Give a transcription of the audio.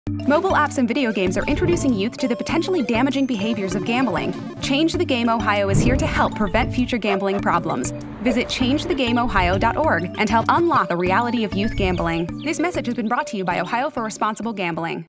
Mobile apps and video games are introducing youth to the potentially damaging behaviors of gambling. Change the Game Ohio is here to help prevent future gambling problems. Visit changethegameohio.org and help unlock the reality of youth gambling. This message has been brought to you by Ohio for Responsible Gambling.